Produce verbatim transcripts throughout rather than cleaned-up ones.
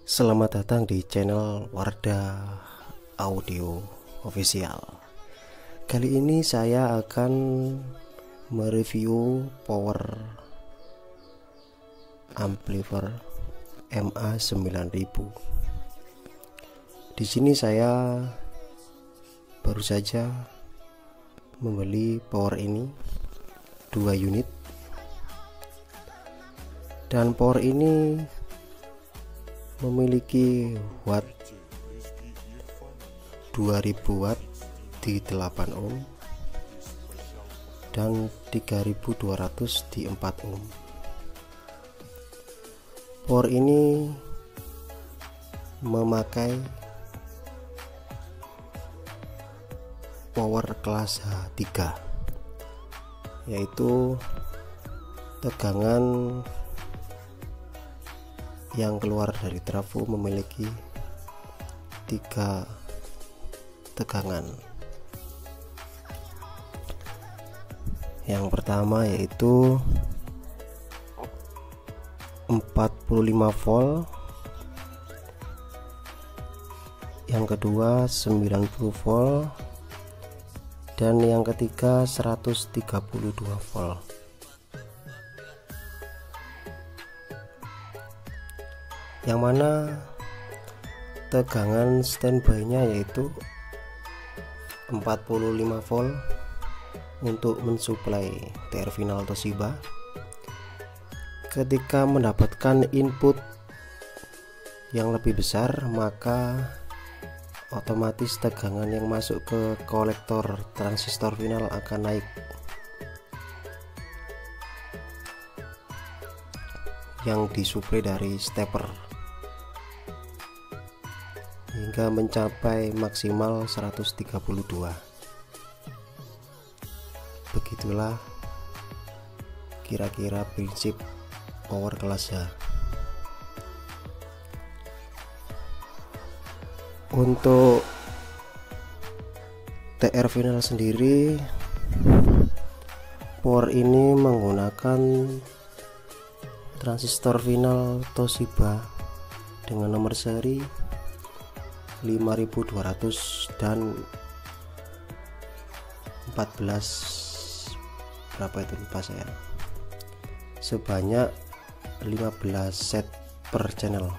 Selamat datang di channel Wardah Audio Official. Kali ini saya akan mereview power amplifier M A sembilan ribu. Di sini saya baru saja membeli power ini dua unit, dan power ini memiliki watt dua ribu watt di delapan ohm dan tiga ribu dua ratus di empat ohm. Power ini memakai power kelas H tiga, yaitu tegangan yang keluar dari trafo memiliki tiga tegangan. Yang pertama yaitu empat puluh lima volt, yang kedua sembilan puluh volt, dan yang ketiga seratus tiga puluh dua volt. Yang mana tegangan standby nya yaitu empat puluh lima volt untuk mensuplai terminal Toshiba. Ketika mendapatkan input yang lebih besar, maka otomatis tegangan yang masuk ke kolektor transistor final akan naik, yang disuplai dari stepper hingga mencapai maksimal seratus tiga puluh dua. Begitulah kira-kira prinsip power kelas H. Untuk T R final sendiri, power ini menggunakan transistor final Toshiba dengan nomor seri lima ribu dua ratus dan empat belas, berapa itu lupa saya, sebanyak lima belas set per channel.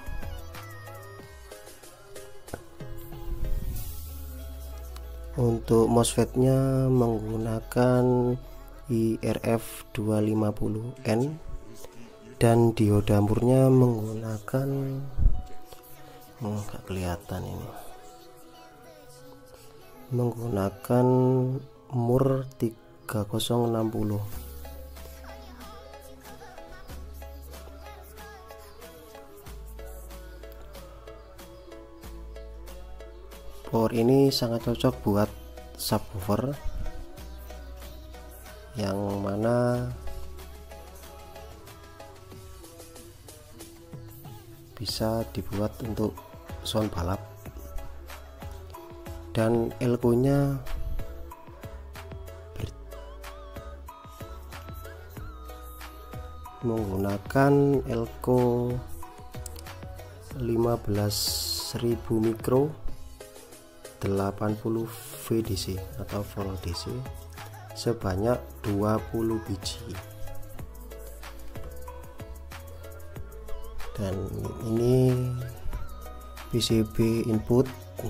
Untuk MOSFET nya menggunakan I R F dua lima nol N, dan dioda murnya menggunakan nggak kelihatan ini, menggunakan mur tiga nol enam nol. Power ini sangat cocok buat subwoofer, yang mana bisa dibuat untuk sound balap, dan elko nya menggunakan elko lima belas ribu mikro delapan puluh V D C atau volt D C sebanyak dua puluh biji. Dan ini P C B input,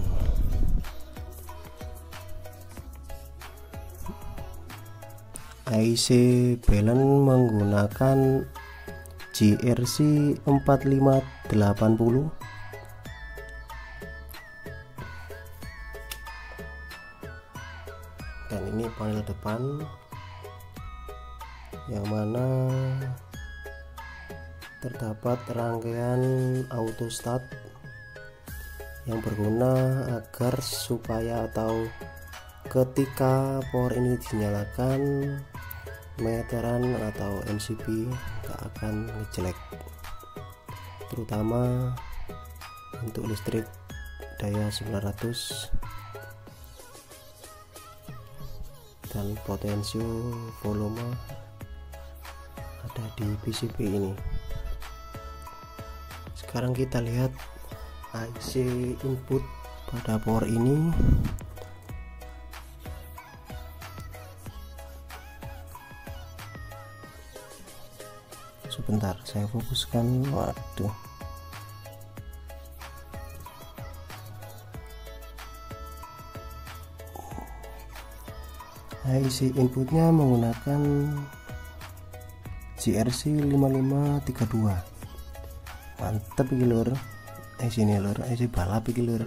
I C balance menggunakan J R C empat lima delapan nol, dan ini panel depan yang mana terdapat rangkaian auto start yang berguna agar supaya atau ketika power ini dinyalakan, meteran atau M C B gak akan ngejelek, terutama untuk listrik daya sembilan ratus dan potensio volume ada di P C B ini. Sekarang kita lihat I C input pada power ini sebentar saya fokuskan. Waduh, I C inputnya menggunakan J R C lima lima tiga dua. Mantep iki lur, I C ini lur, I C balap iki lur.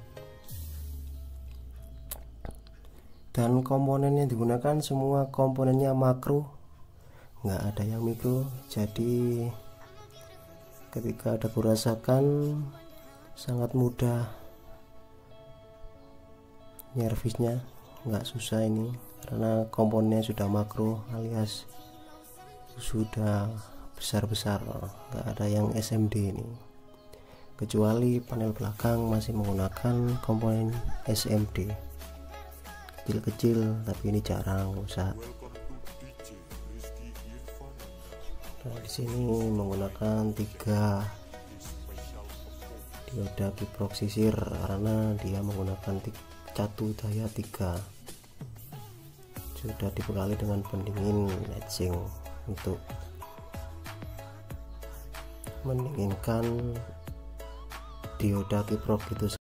Dan komponen yang digunakan semua komponennya makro, nggak ada yang mikro. Jadi ketika ada kerusakan sangat mudah nyervisnya, nggak susah ini karena komponennya sudah makro alias sudah besar-besar, nggak ada yang S M D ini, kecuali panel belakang masih menggunakan komponen S M D kecil-kecil, tapi ini jarang rusak. Nah, di sini menggunakan tiga dioda kiprok sisir karena dia menggunakan catu daya tiga, sudah dibekali dengan pendingin etching untuk mendinginkan dioda kiprok itu.